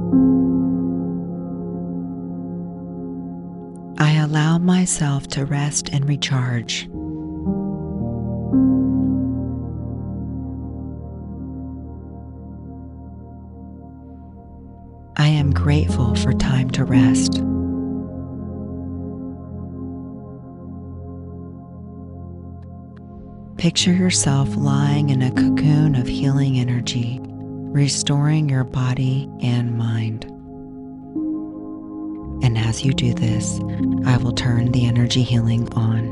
I allow myself to rest and recharge. I am grateful for time to rest. Picture yourself lying in a cocoon of healing energy, restoring your body and mind. And as you do this, I will turn the energy healing on.